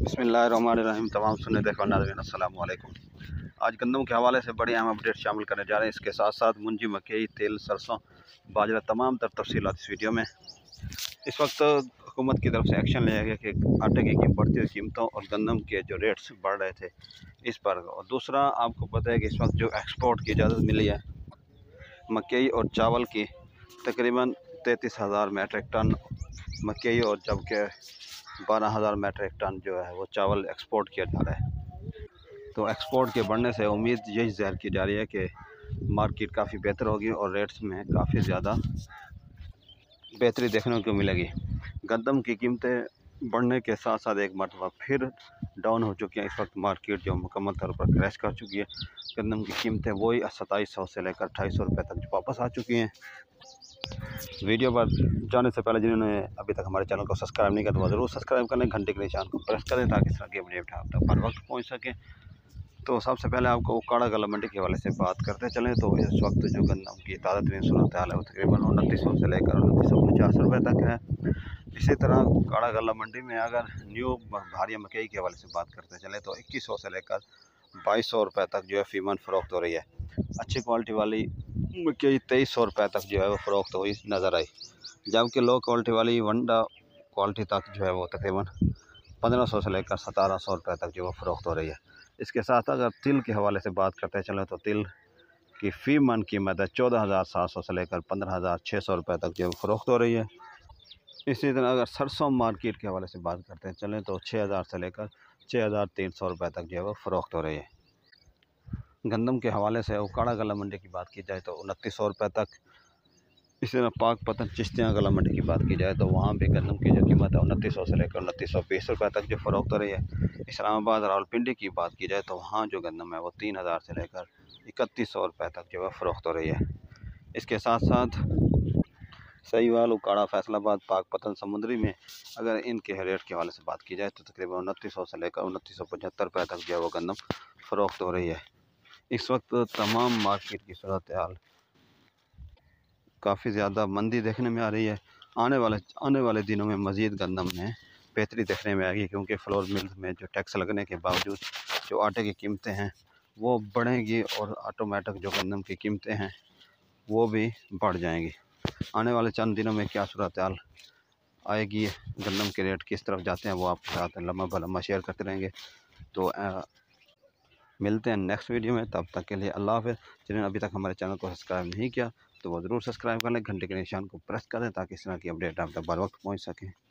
बिस्मिल्लाहिर्रहमानिर्रहीम। तमाम सुनने देखो नाज़रीन अस्सलाम वालेकुम। आज गंदम के हवाले से बड़ी अहम अपडेट शामिल करने जा रहे हैं। इसके साथ साथ मुंजी, मकई, तेल, सरसों, बाजरा, तमाम तर तफसीलात इस वीडियो में। इस वक्त हुकूमत की तरफ से एक्शन लिया गया कि आटे की बढ़ती हुई कीमतों और गंदम के जो रेट्स बढ़ रहे थे इस पर, और दूसरा आपको पता है कि इस वक्त जो एक्सपोर्ट की इजाज़त मिली है मकई और चावल की, तकरीबन 33,000 मेट्रिक टन मकई और जबकि 12,000 मेट्रिक टन जो है वो चावल एक्सपोर्ट किया जा रहा है। तो एक्सपोर्ट के बढ़ने से उम्मीद यही ज़ाहिर की जा रही है कि मार्केट काफ़ी बेहतर होगी और रेट्स में काफ़ी ज़्यादा बेहतरी देखने को मिलेगी। गंदम की कीमतें बढ़ने के साथ साथ एक मरतबा फिर डाउन हो चुकी हैं। इस वक्त मार्केट जो मुकम्मल तौर पर क्रैश कर चुकी है। गंदम की कीमतें वही 2700 से लेकर 2800 रुपये तक वापस आ चुकी हैं। वीडियो पर जाने से पहले जिन्होंने अभी तक हमारे चैनल को सब्सक्राइब नहीं किया तो ज़रूर सब्सक्राइब करें, घंटे के निशान को प्रेस करें ताकि इस तरह की अपडेट आप तक हर वक्त पहुँच सके। तो सबसे पहले आपको काड़ा गला मंडी के हवाले से बात करते चलें तो इस वक्त जो गंदम की ताज़ा तरीन सूरत हाल है वो तकरीबन 2900 से लेकर 2950 रुपये तक है। इसी तरह काड़ा गला मंडी में अगर न्यू भारी मकई के हवाले से बात करते चलें तो 2100 से लेकर 2200 रुपये तक जो है फ़ीमन फ़रोख्त हो रही है। अच्छी क्वालिटी वाली मकई 2300 रुपये तक जो है वो फ़रोख्त हुई नज़र आई, जबकि लो क्वालिटी वाली वंडा क्वालिटी तक जो है वो तकरीबन 1500 से लेकर 1700 रुपये तक जो है फ़रोख्त हो रही है। इसके साथ अगर तिल के हवाले से बात करते चलें तो तिल की फ़ी मन कीमत है 14,700 से लेकर 15,600 रुपये तक जो है फ़रोख्त हो रही है। इसी तरह अगर सरसों मार्केट के हवाले से बात करते चलें तो 6,000 से लेकर 6,300 रुपये तक जो है वो फ़रोख्त हो रही है। गंदम के हवाले से उकाड़ा गला मंडी की बात की जाए तो 2900 रुपये तक। इसी तरह पाकपतन चिश्तियाँ गला मंडी की बात की जाए तो वहाँ भी गंदम की जो कीमत है 2900 से लेकर 2920 रुपये तक जो फ़रोख्त हो रही है। इस्लामाबाद रावलपिंडी की बात की जाए तो वहाँ जो गंदम है वो 3,000 से लेकर 3100 रुपये तक जो है फ़रोख्त हो रही है। इसके साथ साथ सहीवाल, उकाड़ा, फैसलाबाद, पाकपतन, समुंदरी में अगर इनके रेट के हवाले से बात की जाए तो तकरीबन 2900 से लेकर 2975 रुपये तक जो है वो गंदम फ़रोख्त हो रही है। इस वक्त तमाम मार्केट की सूरत हाल काफ़ी ज़्यादा मंदी देखने में आ रही है। आने वाले दिनों में मज़ीद गंदम में बेहतरी देखने में आएगी, क्योंकि फ्लोर मिल में जो टैक्स लगने के बावजूद जो आटे की कीमतें हैं वो बढ़ेंगी और ऑटोमेटिक जो गंदम की कीमतें हैं वो भी बढ़ जाएंगी। आने वाले चंद दिनों में क्या सूरत हाल आएगी, गंदम के रेट किस तरफ जाते हैं, वो आपके साथ लम्हा भलम्हा शेयर करते रहेंगे। तो मिलते हैं नेक्स्ट वीडियो में, तब तक के लिए अल्लाह हाफ़िज़। जिन्होंने अभी तक हमारे चैनल को सब्सक्राइब नहीं किया तो वो ज़रूर सब्सक्राइब कर लें, घंटे के निशान को प्रेस कर दें ताकि इस तरह की अपडेट आप तक बर वक्त पहुँच सकें।